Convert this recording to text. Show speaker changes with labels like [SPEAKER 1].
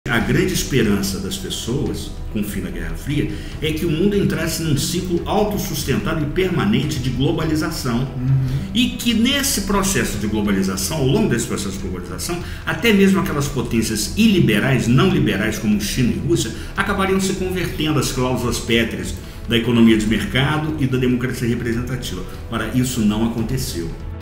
[SPEAKER 1] A grande esperança das pessoas, com o fim da Guerra Fria, é que o mundo entrasse num ciclo autossustentado e permanente de globalização. E que nesse processo de globalização, ao longo desse processo de globalização, até mesmo aquelas potências iliberais, não liberais como China e Rússia, acabariam se convertendo às cláusulas pétreas da economia de mercado e da democracia representativa. Ora, isso não aconteceu.